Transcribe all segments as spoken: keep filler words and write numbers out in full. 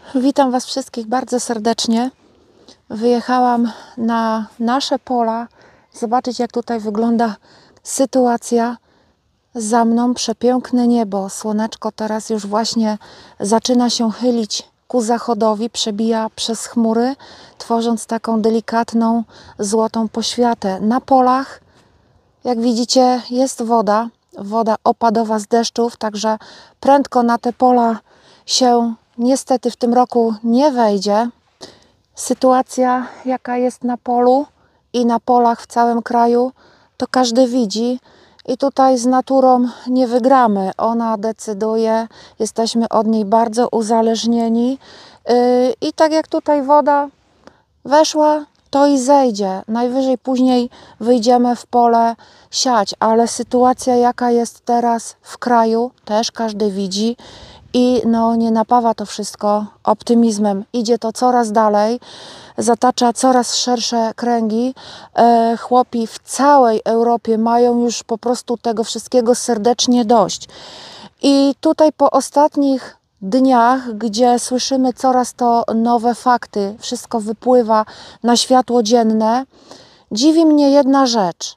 Witam Was wszystkich bardzo serdecznie. Wyjechałam na nasze pola, zobaczyć, jak tutaj wygląda sytuacja. Za mną przepiękne niebo. Słoneczko teraz już właśnie zaczyna się chylić ku zachodowi, przebija przez chmury, tworząc taką delikatną, złotą poświatę. Na polach, jak widzicie, jest woda, woda opadowa z deszczów, także prędko na te pola się niestety w tym roku nie wejdzie. Sytuacja, jaka jest na polu i na polach w całym kraju, to każdy widzi. I tutaj z naturą nie wygramy. Ona decyduje, jesteśmy od niej bardzo uzależnieni. Yy, I tak jak tutaj woda weszła, to i zejdzie. Najwyżej później wyjdziemy w pole siać, ale sytuacja, jaka jest teraz w kraju, też każdy widzi. I no, nie napawa to wszystko optymizmem. Idzie to coraz dalej, zatacza coraz szersze kręgi. E, chłopi w całej Europie mają już po prostu tego wszystkiego serdecznie dość. I tutaj po ostatnich dniach, gdzie słyszymy coraz to nowe fakty, wszystko wypływa na światło dzienne, dziwi mnie jedna rzecz.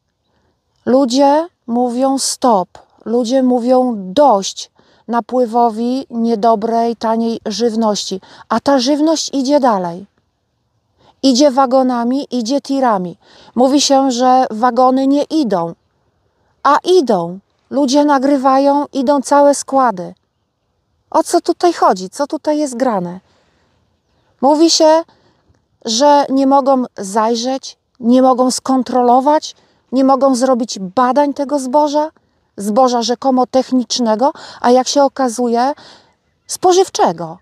Ludzie mówią stop, ludzie mówią dość napływowi niedobrej, taniej żywności. A ta żywność idzie dalej. Idzie wagonami, idzie tirami. Mówi się, że wagony nie idą. A idą. Ludzie nagrywają, idą całe składy. O co tutaj chodzi? Co tutaj jest grane? Mówi się, że nie mogą zajrzeć, nie mogą skontrolować, nie mogą zrobić badań tego zboża. Zboża rzekomo technicznego, a jak się okazuje, spożywczego.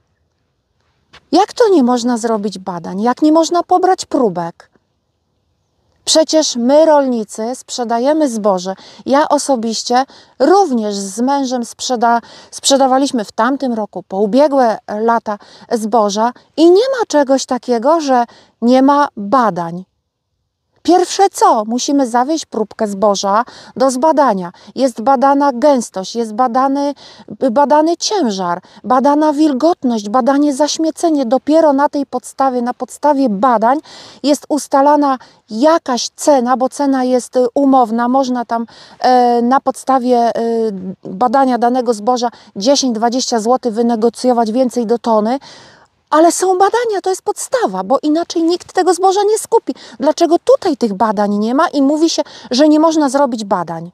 Jak to nie można zrobić badań? Jak nie można pobrać próbek? Przecież my, rolnicy, sprzedajemy zboże. Ja osobiście również z mężem sprzeda sprzedawaliśmy w tamtym roku, po ubiegłe lata, zboża i nie ma czegoś takiego, że nie ma badań. Pierwsze co? Musimy zawieźć próbkę zboża do zbadania. Jest badana gęstość, jest badany, badany ciężar, badana wilgotność, badanie zaśmiecenie. Dopiero na tej podstawie, na podstawie badań jest ustalana jakaś cena, bo cena jest umowna. Można tam e, na podstawie e, badania danego zboża dziesięć dwadzieścia złotych wynegocjować więcej do tony. Ale są badania, to jest podstawa, bo inaczej nikt tego zboża nie skupi. Dlaczego tutaj tych badań nie ma i mówi się, że nie można zrobić badań?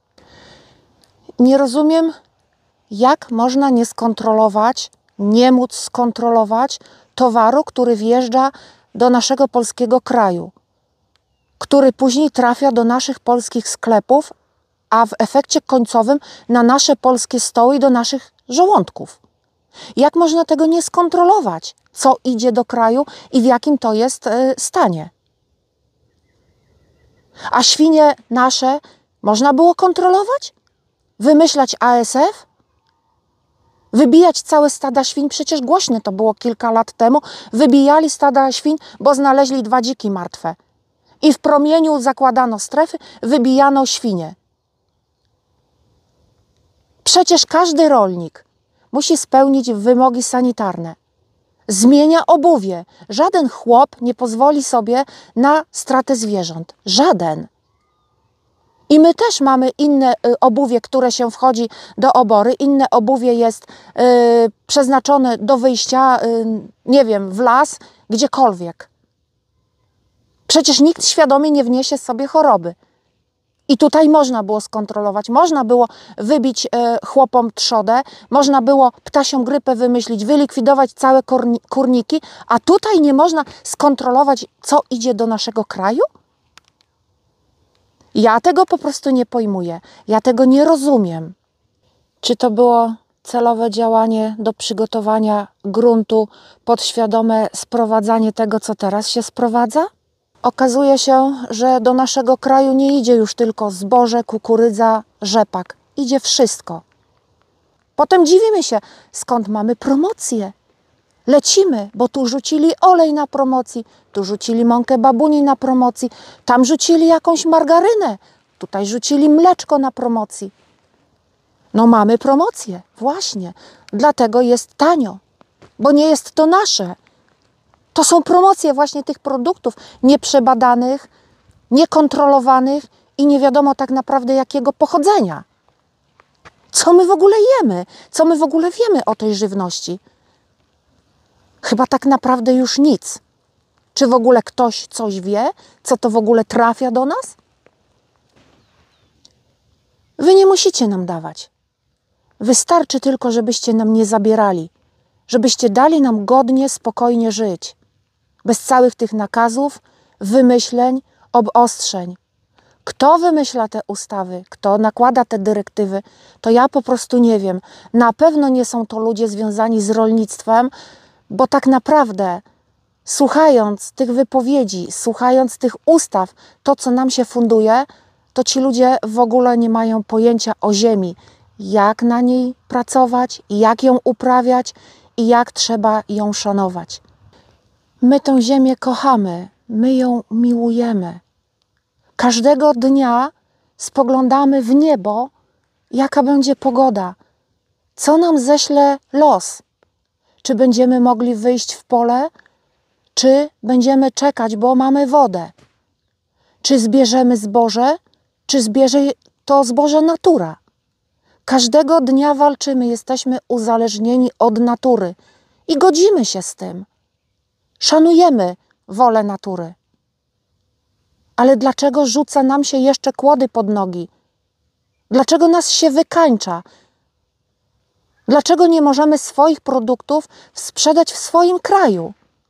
Nie rozumiem, jak można nie skontrolować, nie móc skontrolować towaru, który wjeżdża do naszego polskiego kraju, który później trafia do naszych polskich sklepów, a w efekcie końcowym na nasze polskie stoły i do naszych żołądków. Jak można tego nie skontrolować, co idzie do kraju i w jakim to jest stanie? A świnie nasze można było kontrolować? Wymyślać A S F? Wybijać całe stada świń? Przecież głośne to było kilka lat temu. Wybijali stada świń, bo znaleźli dwa dziki martwe. I w promieniu zakładano strefy, wybijano świnie. Przecież każdy rolnik musi spełnić wymogi sanitarne. Zmienia obuwie. Żaden chłop nie pozwoli sobie na stratę zwierząt. Żaden. I my też mamy inne y, obuwie, które się wchodzi do obory. Inne obuwie jest y, przeznaczone do wyjścia, y, nie wiem, w las, gdziekolwiek. Przecież nikt świadomie nie wniesie sobie choroby. I tutaj można było skontrolować, można było wybić e, chłopom trzodę, można było ptasią grypę wymyślić, wylikwidować całe kurniki, a tutaj nie można skontrolować, co idzie do naszego kraju? Ja tego po prostu nie pojmuję, ja tego nie rozumiem. Czy to było celowe działanie do przygotowania gruntu, podświadome sprowadzanie tego, co teraz się sprowadza? Okazuje się, że do naszego kraju nie idzie już tylko zboże, kukurydza, rzepak. Idzie wszystko. Potem dziwimy się, skąd mamy promocję. Lecimy, bo tu rzucili olej na promocji, tu rzucili mąkę babuni na promocji, tam rzucili jakąś margarynę, tutaj rzucili mleczko na promocji. No mamy promocję, właśnie. Dlatego jest tanio. bo nie jest to nasze. To są promocje właśnie tych produktów nieprzebadanych, niekontrolowanych i nie wiadomo tak naprawdę jakiego pochodzenia. Co my w ogóle jemy? Co my w ogóle wiemy o tej żywności? Chyba tak naprawdę już nic. Czy w ogóle ktoś coś wie? Co to w ogóle trafia do nas? Wy nie musicie nam dawać. Wystarczy tylko, żebyście nam nie zabierali. Żebyście dali nam godnie, spokojnie żyć. Bez całych tych nakazów, wymyśleń, obostrzeń. Kto wymyśla te ustawy, kto nakłada te dyrektywy, to ja po prostu nie wiem. Na pewno nie są to ludzie związani z rolnictwem, bo tak naprawdę słuchając tych wypowiedzi, słuchając tych ustaw, to co nam się funduje, to ci ludzie w ogóle nie mają pojęcia o ziemi, jak na niej pracować, jak ją uprawiać i jak trzeba ją szanować. My tę ziemię kochamy, my ją miłujemy. Każdego dnia spoglądamy w niebo, jaka będzie pogoda, co nam ześle los. Czy będziemy mogli wyjść w pole, czy będziemy czekać, bo mamy wodę. Czy zbierzemy zboże, czy zbierze to zboże natura. Każdego dnia walczymy, jesteśmy uzależnieni od natury i godzimy się z tym. Szanujemy wolę natury. Ale dlaczego rzuca nam się jeszcze kłody pod nogi? Dlaczego nas się wykańcza? Dlaczego nie możemy swoich produktów sprzedać w swoim kraju?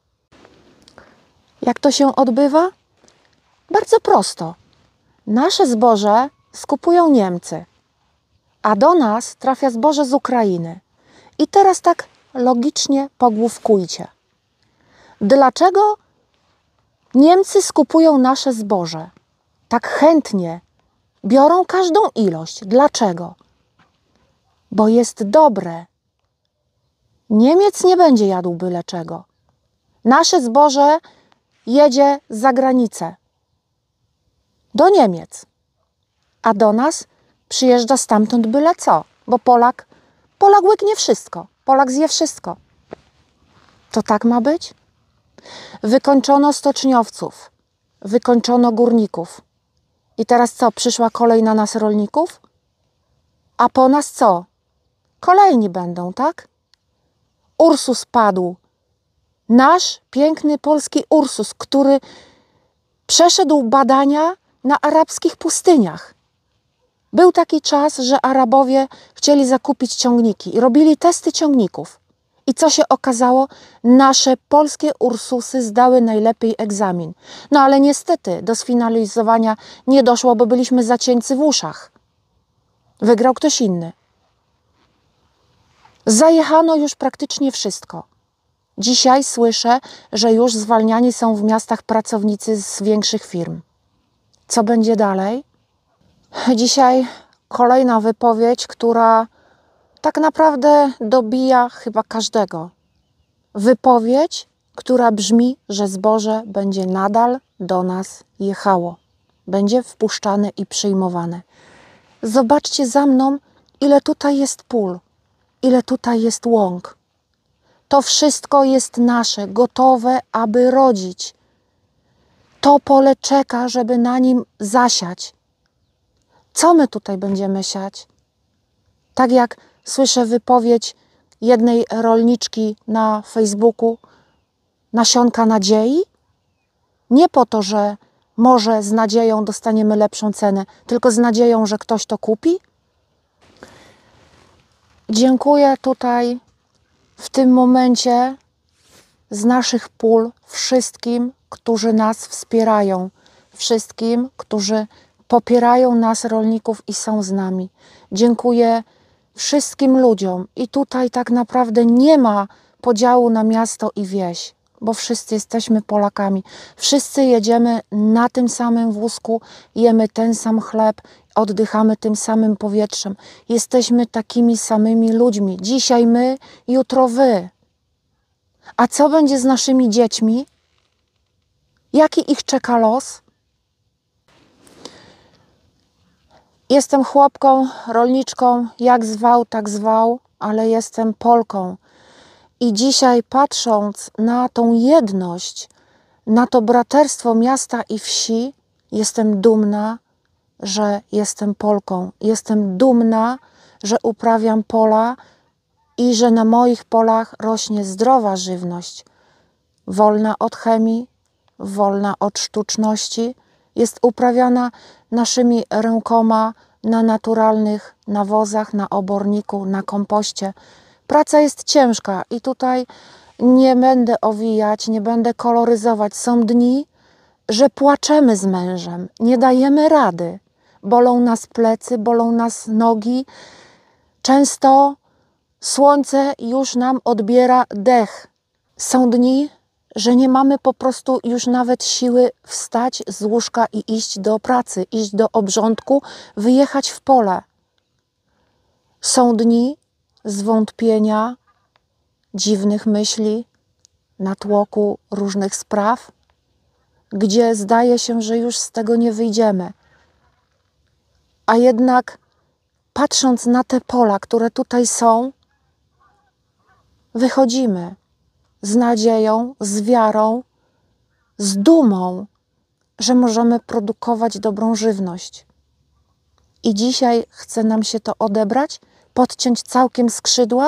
Jak to się odbywa? Bardzo prosto. Nasze zboże skupują Niemcy, a do nas trafia zboże z Ukrainy. I teraz tak logicznie pogłówkujcie. Dlaczego Niemcy skupują nasze zboże? Tak chętnie biorą każdą ilość. Dlaczego? Bo jest dobre. Niemiec nie będzie jadł byle czego. Nasze zboże jedzie za granicę. Do Niemiec. A do nas przyjeżdża stamtąd byle co. Bo Polak, Polak łyknie wszystko. Polak zje wszystko. To tak ma być? Wykończono stoczniowców. Wykończono górników. I teraz co? Przyszła kolej na nas rolników? A po nas co? Kolejni będą, tak? Ursus padł. Nasz piękny polski Ursus, który przeszedł badania na arabskich pustyniach. Był taki czas, że Arabowie chcieli zakupić ciągniki i robili testy ciągników. I co się okazało? Nasze polskie Ursusy zdały najlepiej egzamin. No ale niestety do sfinalizowania nie doszło, bo byliśmy zacieńcy w uszach. Wygrał ktoś inny. Zajechano już praktycznie wszystko. Dzisiaj słyszę, że już zwalniani są w miastach pracownicy z większych firm. Co będzie dalej? Dzisiaj kolejna wypowiedź, która tak naprawdę dobija chyba każdego. Wypowiedź, która brzmi, że zboże będzie nadal do nas jechało. Będzie wpuszczane i przyjmowane. Zobaczcie za mną, ile tutaj jest pól, ile tutaj jest łąk. To wszystko jest nasze, gotowe, aby rodzić. To pole czeka, żeby na nim zasiać. Co my tutaj będziemy siać? Tak jak słyszę wypowiedź jednej rolniczki na Facebooku, nasionka nadziei? Nie po to, że może z nadzieją dostaniemy lepszą cenę, tylko z nadzieją, że ktoś to kupi? Dziękuję tutaj w tym momencie z naszych pól wszystkim, którzy nas wspierają, wszystkim, którzy popierają nas, rolników i są z nami. Dziękuję wszystkim ludziom i tutaj tak naprawdę nie ma podziału na miasto i wieś, bo wszyscy jesteśmy Polakami. Wszyscy jedziemy na tym samym wózku, jemy ten sam chleb, oddychamy tym samym powietrzem. Jesteśmy takimi samymi ludźmi. Dzisiaj my, jutro wy. A co będzie z naszymi dziećmi? Jaki ich czeka los? Jestem chłopką, rolniczką, jak zwał, tak zwał, ale jestem Polką. I dzisiaj, patrząc na tą jedność, na to braterstwo miasta i wsi, jestem dumna, że jestem Polką. Jestem dumna, że uprawiam pola i że na moich polach rośnie zdrowa żywność, wolna od chemii, wolna od sztuczności, jest uprawiana naszymi rękoma na naturalnych nawozach, na oborniku, na kompoście. Praca jest ciężka i tutaj nie będę owijać, nie będę koloryzować. Są dni, że płaczemy z mężem, nie dajemy rady. Bolą nas plecy, bolą nas nogi. Często słońce już nam odbiera dech. Są dni, że nie mamy po prostu już nawet siły wstać z łóżka i iść do pracy, iść do obrządku, wyjechać w pole. Są dni zwątpienia, dziwnych myśli, natłoku różnych spraw, gdzie zdaje się, że już z tego nie wyjdziemy. A jednak patrząc na te pola, które tutaj są, wychodzimy z nadzieją, z wiarą, z dumą, że możemy produkować dobrą żywność. I dzisiaj chce nam się to odebrać, podciąć całkiem skrzydła.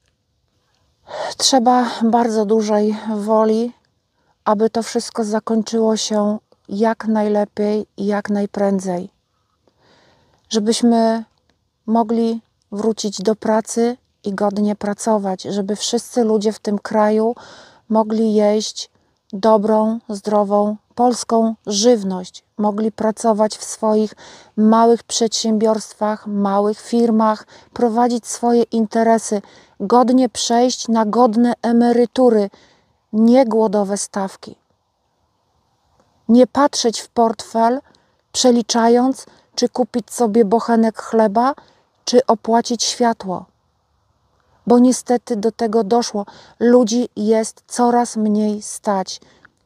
Trzeba bardzo dużej woli, aby to wszystko zakończyło się jak najlepiej i jak najprędzej. Żebyśmy mogli wrócić do pracy i godnie pracować, żeby wszyscy ludzie w tym kraju mogli jeść dobrą, zdrową, polską żywność. Mogli pracować w swoich małych przedsiębiorstwach, małych firmach, prowadzić swoje interesy, godnie przejść na godne emerytury, nie głodowe stawki. Nie patrzeć w portfel, przeliczając, czy kupić sobie bochenek chleba, czy opłacić światło. Bo niestety do tego doszło. Ludzi jest coraz mniej stać.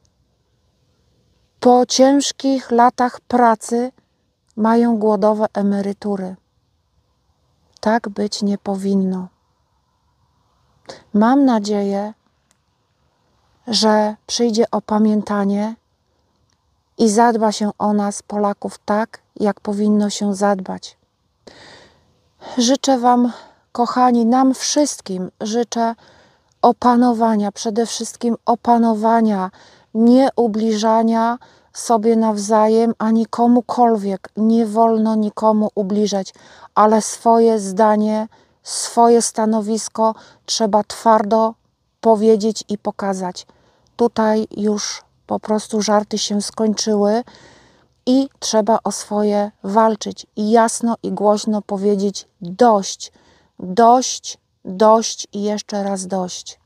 Po ciężkich latach pracy mają głodowe emerytury. Tak być nie powinno. Mam nadzieję, że przyjdzie opamiętanie i zadba się o nas, Polaków, tak, jak powinno się zadbać. Życzę Wam, kochani, nam wszystkim życzę opanowania, przede wszystkim opanowania, nie ubliżania sobie nawzajem, ani komukolwiek. Nie wolno nikomu ubliżać, ale swoje zdanie, swoje stanowisko trzeba twardo powiedzieć i pokazać. Tutaj już po prostu żarty się skończyły i trzeba o swoje walczyć. I jasno i głośno powiedzieć dość, dość, dość i jeszcze raz dość.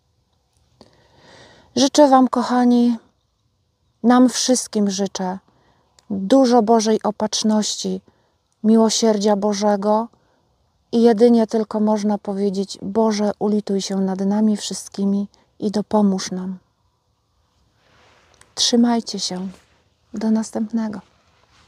Życzę Wam, kochani, nam wszystkim życzę dużo Bożej opatrzności, miłosierdzia Bożego i jedynie tylko można powiedzieć: Boże, ulituj się nad nami wszystkimi i dopomóż nam. Trzymajcie się. Do następnego.